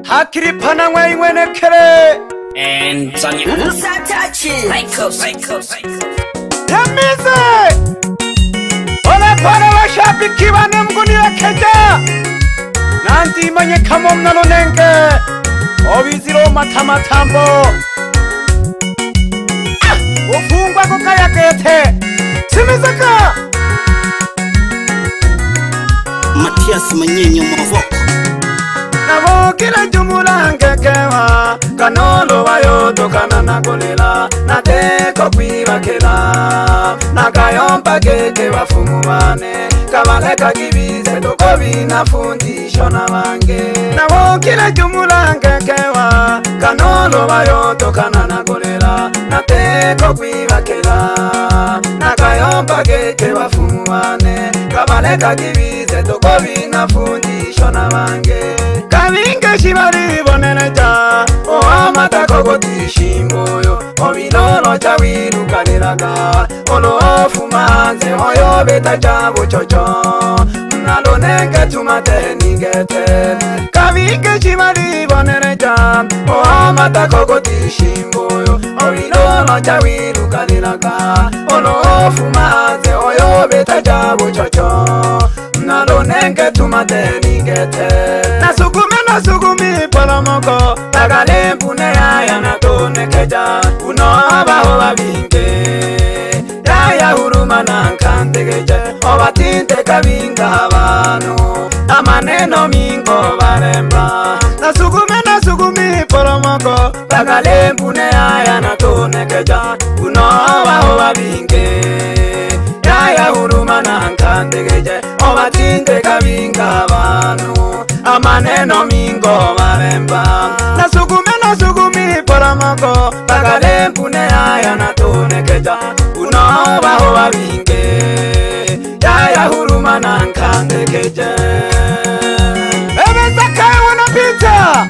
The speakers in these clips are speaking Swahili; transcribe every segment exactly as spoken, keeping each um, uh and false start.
Hakiripana ngwa ingwene kere And Sonia Musatachi Psycho, psycho, psycho Tamize Ole pare wa shabiki bane mgunira keja Nanti manye kamom nalo nenge Obiziro matamatambo Ah! Ufungwa kukaya kete Simizaka Matias Manyenyo Mavoko Nabo kila jumulange kewa Kanolo wayo tokana na kolela Nateko kwiba kela Nakayompa keke wafumu wane Kabaleka kibize toko bina fundisho na mange Nabo kila jumulange kewa Kanolo wayo tokana na kolela Nateko kwiba kela Nakayompa keke wafumu wane Kabaleka kibize toko bina fundisho na mange Kabinge shibari boneneja Owa matako gotishimboyo Obilolo chawiru kaliraga Olo ofumanze oyo beta chabo chocho Mnalo nenge tumate ningete Kabinge shibari boneneja Owa matako gotishimboyo Obilolo chawiru kaliraga Olo ofumanze oyo beta chabo chocho Mnalo nenge tumate ningete Nasugume nasugumi palomoko Tagale mpune ya natone keja Uno abaho babinge Yaya huruma na nkantegeje Obatinte kabinga abanu Amaneno mingo baremba Nasugume nasugumi palomoko Tagale mpune ya natone keja Uno abaho babinge Yaya huruma na nkantegeje Obatinte kabinga abanu Amaneno mingo maremba Nasugume nasugumi paramako Tagale mpune ya natone keja Unoba hoa binge Yaya huruma na nkande keja Ebe zakai wanapita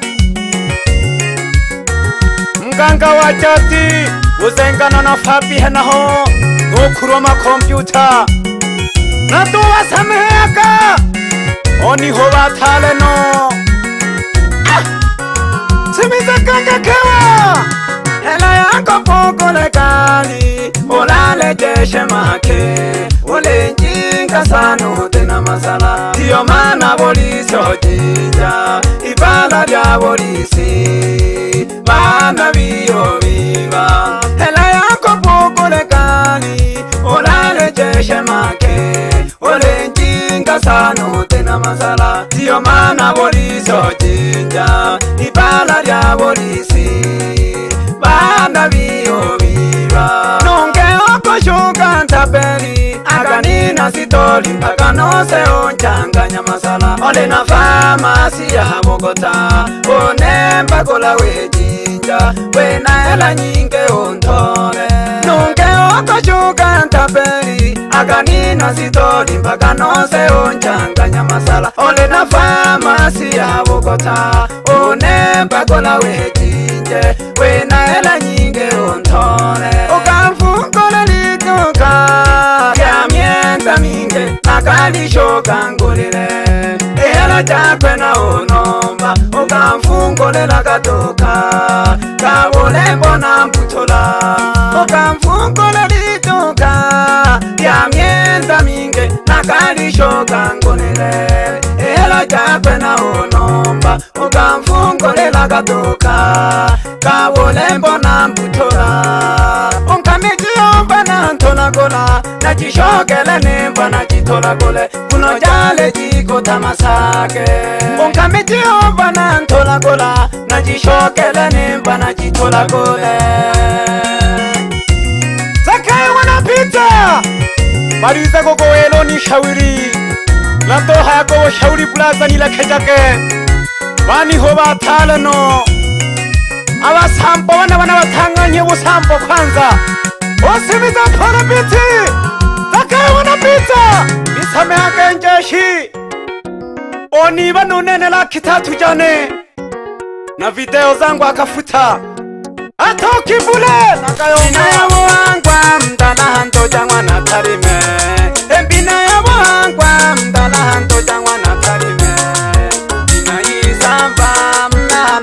Mganga wa jati Uzengana na fabi henaho Nukuroma kompyuta Natuwa sameheka Oni hoba thale no ah! Simiza kanga kewa Hela yanko poko le kali Olale jeshe make Ole njinga sano tena masala Tiyo mana bolisi ojija Ibala dia bolisi Bana biyo viva Hela yanko poko le kali Olale jeshe make Ole njinga sano tena masala Tiyo mana bolisi ojija Ibala dia bolisi Bana biyo viva Nunge oko shuka ntapeli Aganina sitoli mpaka nose onchanganya masala Ole na famasi ya Bogota One mpakola wejinja Wena hela nyinge ontore Nunge oko shuka ntapeli Aganina sitoli mpaka nose onchanganya masala Ole na famasi ya Bogota One mpakola wejinja Wena hela nyinge ontore Ukamfungole lituka Ya mienza minge Nakali shoka ngulile Ehela chakwe na unomba Ukamfungole lakatoka Kabule mbona mputola Ukamfungole lituka Ya mienza minge Nakali shoka ngulile Ehela chakwe na unomba Ukamfungole lakatoka Kabule mbona mputola Unkamijiyomba na ntona gola Nachishokele nimba na jitola gole Kuno jale jiko tamasake Unkamijiyomba na ntona gola Nachishokele nimba na jitola gole Zakai wanapita Mariza gogo elo ni shawiri Lanto haya gogo shawiri plaza nila kejake Wani hoba tale no Abasambo wana wana watanganye usambo kwanza Osimiza pora biti Zakai wanapita Isame hake njeshi Oniba nunene la kitatu jane Na video zangu akafuta Atoki bule Nakayonga ya wangwa mdala hanto jangwa na tarime Embina ya wangwa mdala hanto jangwa na tarime Ina isamba mna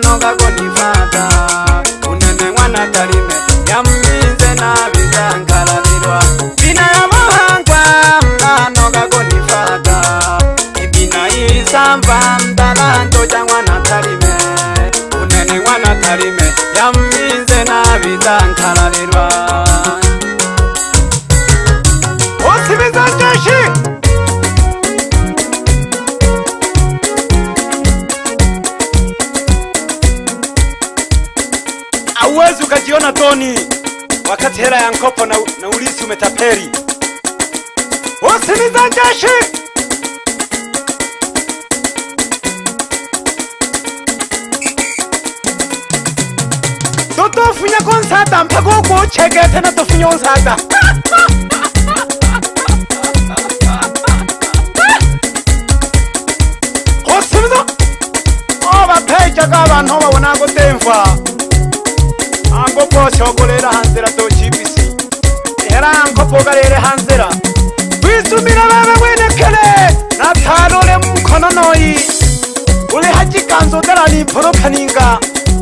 Samsoni wakati hela ya mkopo na, na ulisi umetapeli. Usiniza jeshi Tutofunya konsata mpago kuchegete na tufunya onsata Usiniza Oba peja k'abantu babona gutemva Ango pochogolera hanzira to chipisi Era ango pogarere hanzira Wisumira baba wenekele Natalole mkono noi Ule haji kanzo darani porokaninga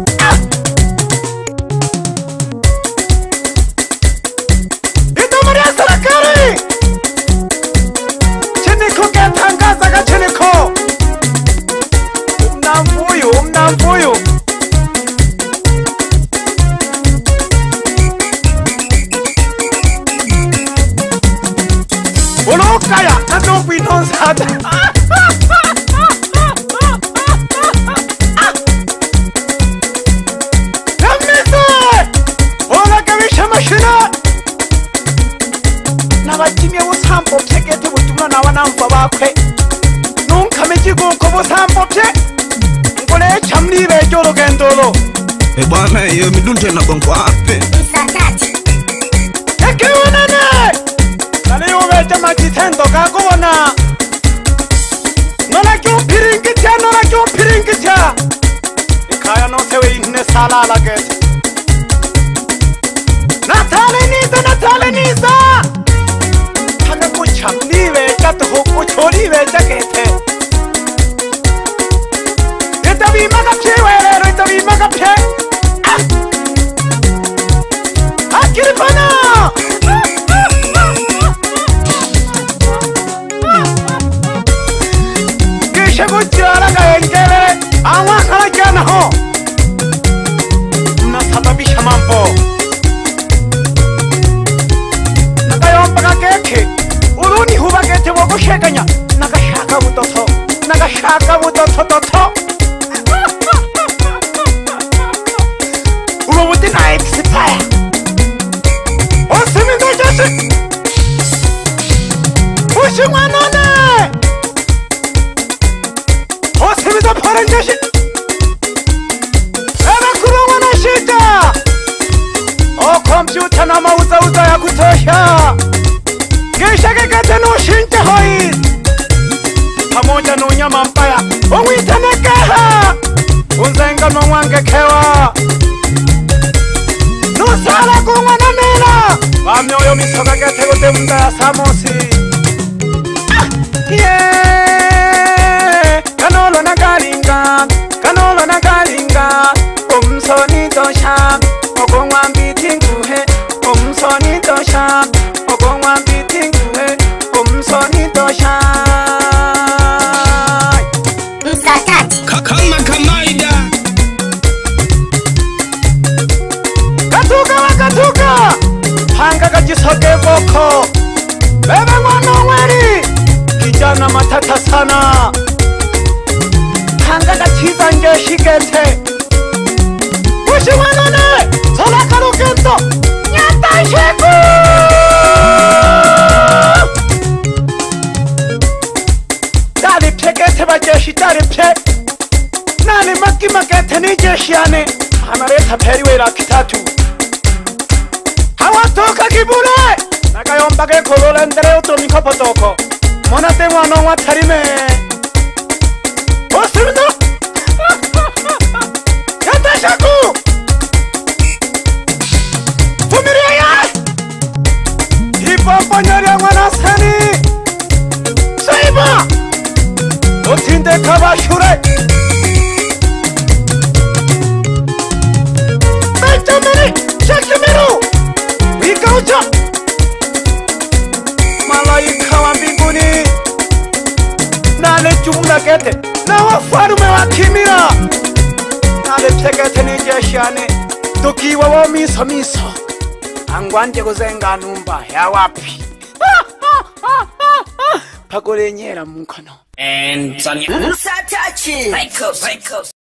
Ito Maria Sarakari Cheniko ketangaza ka cheniko Umnamvuyo, umnamvuyo Olokaya, nato pinonsada Namese Ola kabisha mashina Nabachimye busambo pekete butumwa nabanamva bakwe Nunka mejiguko busambo pye Ngole chamli bejo rogendolo E bwana iyo midunte na gongo ape Msakati Ekiwanane Nani ubeja majitendo kakubona Nona kyo piringitya, nona kyo piringitya Ikaya no sewe inne salala gete Natale niza, natale niza Hanga kucham nibeja tuho kuchori beja gete Ita bima kapche werero, ita bima kapche Akiripana Kuchara kaengele awa kala jana ho na sababisha mambo nakayomba kakeke uruni huba kete wako shekanya nakashaka butoto nakashaka butoto toto ulo buti na expire osimi ndo jasi ushimwanone Osimiza paranjeshi Eba kurungwa na shida O kompyuta na mauza uza ya kutosha Kisha kekete no shinche hoi Pamoja no nyama mbaya Ungwita nekeha Unzenga no mwange kewa Nusala kungwa na mila Wamyoyo misoka kete kote munda ya samosi Ah, yeah Kanolo na galinga, kanolo na galinga Umsoni dosha, ogongwa mbitinguhe Umsoni dosha, ogongwa mbitinguhe Umsoni dosha Msakati Kama kamaida Katuka wa katuka Hanga kajisoge boko Bebe mwana weri Kijana matata sana Hanga kachiza nje shigete Ushi wanone Sola karukento Nyata sheku Dali pekete ba jeshi dali pe Nani maki makete ni jeshi ane Hanareta periwe la kitatu Hawatoka kibule Nakayomba ke kolole ndere uto mikopo toko Monate wano watarime Osimiza Yata shaku Fumiria ya Hipo nyari ya mwana sani Saiba Otinde kaba shure Benjamini Shakimiru Wika ucha Malaika wa mbinguni Nale jumla kete Na wafarume wa kimira Nale pekete ni jeshane Tukiwa wa miso miso Angwanje kuzenga numba ya wapi Pagole nyera mkono And Tanya Msakati Psycho Psycho